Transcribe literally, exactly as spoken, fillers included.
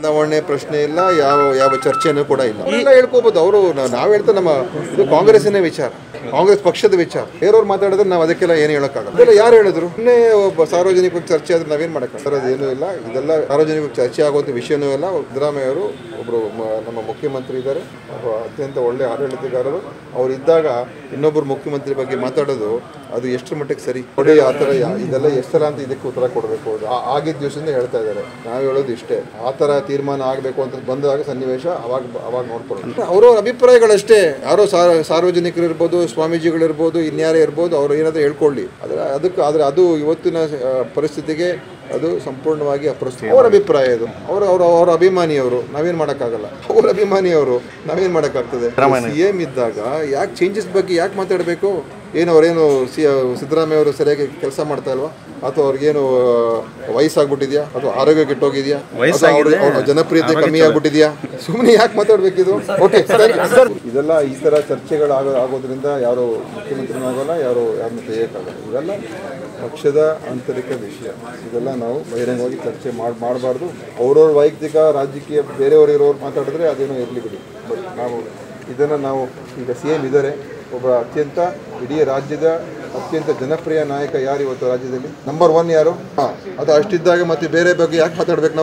ಚುನಾವಣೆ ಪ್ರಶ್ನೆ ಇಲ್ಲ, ಯಾವ ಯಾವ ಚರ್ಚೆನೂ ಕೂಡ ಇಲ್ಲ. ಎಲ್ಲ ಹೇಳ್ಕೋಬಹುದು ಅವರು. ನಾವು ಹೇಳ್ತಾ ನಮ್ಮ ಇದು ಕಾಂಗ್ರೆಸ್ಸಿನ ವಿಚಾರ, ಕಾಂಗ್ರೆಸ್ ಪಕ್ಷದ ವಿಚಾರ. ಬೇರೆಯವ್ರು ಮಾತಾಡಿದ್ರೆ ನಾವು ಅದಕ್ಕೆಲ್ಲ ಏನು ಹೇಳೋಕ್ಕಾಗಲ್ಲ. ಇದೆಲ್ಲ ಯಾರು ಹೇಳಿದ್ರು? ಇನ್ನೇ ಒಬ್ಬ ಸಾರ್ವಜನಿಕ ಚರ್ಚೆ ಆದ್ರೆ ನಾವೇನು ಮಾಡೋಕ್ಕಾಗಲ್ಲ. ಏನೂ ಇಲ್ಲ, ಇದೆಲ್ಲ ಸಾರ್ವಜನಿಕ ಚರ್ಚೆ ಆಗುವಂಥ ವಿಷಯನೂ ಇಲ್ಲ. ಸಿದ್ದರಾಮಯ್ಯ ಅವರು ಒಬ್ಬರು ನಮ್ಮ ಮುಖ್ಯಮಂತ್ರಿ ಇದ್ದಾರೆ, ಅತ್ಯಂತ ಒಳ್ಳೆ ಆಡಳಿತಗಾರರು. ಅವ್ರು ಇದ್ದಾಗ ಇನ್ನೊಬ್ಬರು ಮುಖ್ಯಮಂತ್ರಿ ಬಗ್ಗೆ ಮಾತಾಡೋದು ಅದು ಎಷ್ಟರ ಮಟ್ಟಿಗೆ ಸರಿ? ನೋಡಿ, ಆ ಥರ ಇದೆಲ್ಲ ಎಷ್ಟರ ಅಂತ ಇದಕ್ಕೆ ಉತ್ತರ ಕೊಡಬೇಕು. ಆಗಿದ್ದ ದಿವಸದಿಂದ ಹೇಳ್ತಾ ಇದ್ದಾರೆ. ನಾವು ಹೇಳೋದು ಇಷ್ಟೇ, ಆ ಥರ ತೀರ್ಮಾನ ಆಗಬೇಕು ಅಂತ ಬಂದಾಗ ಸನ್ನಿವೇಶ ಅವಾಗ ಅವಾಗ ನೋಡ್ಕೊಳ್ಳೋದು. ಅವರವ್ರ ಅಭಿಪ್ರಾಯಗಳಷ್ಟೇ. ಯಾರೋ ಸಾರ್ವಜನಿಕರು ಇರ್ಬೋದು, ಸ್ವಾಮೀಜಿಗಳಿರ್ಬೋದು, ಇನ್ಯಾರೇ ಇರ್ಬೋದು, ಅವ್ರು ಏನಾದರೂ ಹೇಳ್ಕೊಳ್ಳಿ. ಆದರೆ ಅದಕ್ಕೆ ಆದರೆ ಅದು ಇವತ್ತಿನ ಪರಿಸ್ಥಿತಿಗೆ ಅದು ಸಂಪೂರ್ಣವಾಗಿ ಅಪ್ರಸ್ತುತ. ಅವರ ಅಭಿಪ್ರಾಯ ಇದು. ಅವರು ಅವರು ಅವರ ಅಭಿಮಾನಿಯವರು, ನಾವೇನು ಮಾಡೋಕ್ಕಾಗಲ್ಲ. ಅವ್ರ ಅಭಿಮಾನಿಯವರು, ನಾವೇನು ಮಾಡೋಕ್ಕಾಗ್ತದೆ? ಸಿ ಎಂ ಇದ್ದಾಗ ಯಾಕೆ ಚೇಂಜಸ್ ಬಗ್ಗೆ ಯಾಕೆ ಮಾತಾಡಬೇಕು? ಏನು ಅವರೇನು ಸಿ ಸಿದ್ದರಾಮಯ್ಯ ಅವರು ಸರಿಯಾಗಿ ಕೆಲಸ ಮಾಡ್ತಾ ಇಲ್ವಾ? ಅಥವಾ ಅವ್ರಿಗೇನು ವಯಸ್ಸಾಗ್ಬಿಟ್ಟಿದ್ಯಾ? ಅಥವಾ ಆರೋಗ್ಯ ಕೆಟ್ಟೋಗಿದೆಯಾ? ಜನಪ್ರಿಯತೆ ಕಮ್ಮಿ ಆಗ್ಬಿಟ್ಟಿದ್ಯಾ? ಸುಮ್ಮನೆ ಯಾಕೆ ಮಾತಾಡಬೇಕಿದು? ಓಕೆ, ಇದೆಲ್ಲ ಈ ಥರ ಚರ್ಚೆಗಳು ಆಗೋ ಆಗೋದ್ರಿಂದ ಯಾರು ಮುಖ್ಯಮಂತ್ರಿನೂ ಆಗೋಲ್ಲ, ಯಾರು ಯಾರನ್ನು ತೆಗೆಯೋಕ್ಕಾಗಲ್ಲ. ಇವೆಲ್ಲ ಪಕ್ಷದ ಆಂತರಿಕ ವಿಷಯ. ಇದೆಲ್ಲ ನಾವು ಬಹಿರಂಗವಾಗಿ ಚರ್ಚೆ ಮಾಡಿ ಮಾಡಬಾರ್ದು. ಅವ್ರವ್ರ ವೈಯಕ್ತಿಕ ರಾಜಕೀಯ ಬೇರೆಯವರು ಇರೋರು ಮಾತಾಡಿದ್ರೆ ಅದೇನೋ ಇರಲಿ ಬಿಡಿ. ಬಟ್ ನಾವು ಇದನ್ನು ನಾವು ಈಗ ಸಿ ಎಂ ಇದ್ದಾರೆ, ಒಬ್ಬ ಅತ್ಯಂತ ಇಡೀ ರಾಜ್ಯದ ಅತ್ಯಂತ ಜನಪ್ರಿಯ ನಾಯಕ ಯಾರು ಇವತ್ತು ರಾಜ್ಯದಲ್ಲಿ? ನಂಬರ್ ಒನ್ ಯಾರು? ಹಾಂ, ಅದು ಅಷ್ಟಿದ್ದಾಗ ಮತ್ತೆ ಬೇರೆ ಬಗ್ಗೆ ಯಾಕೆ ಮಾತಾಡ್ಬೇಕು ನಾವು?